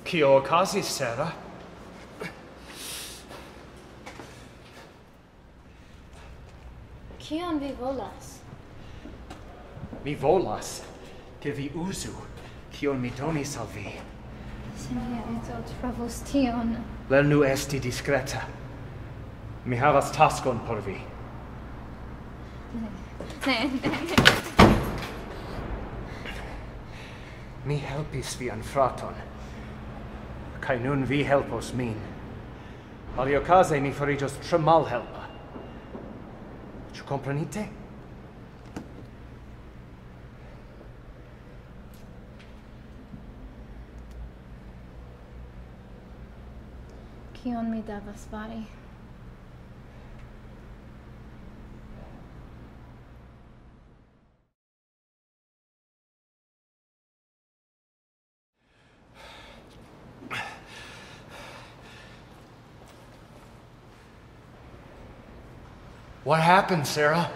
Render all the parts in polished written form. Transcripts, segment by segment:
Kio okazis, Sera? Kion vi volas? Mi volas, ke vi uzu, kion mi donis al vi. Se mia edzo trovos tion... Lernu esti discreta. Mi havas taskon por vi. Ne. Mi helpis vian fraton, kai nun vi helpos min. Aliokaze mi fariĝos tre malhelpa. Ĉu komprenite? Kion mi devas fari? What happened, Sarah?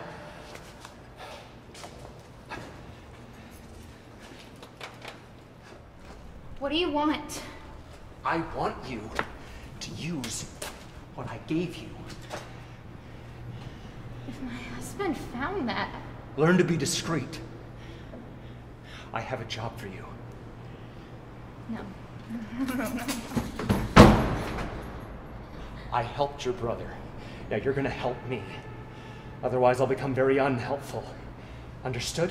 What do you want? I want you to use what I gave you. If my husband found that... Learn to be discreet. I have a job for you. No. I helped your brother. Now you're gonna help me. Otherwise, I'll become very unhelpful. Understood?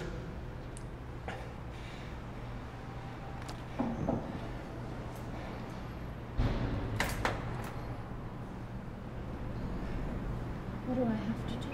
What do I have to do?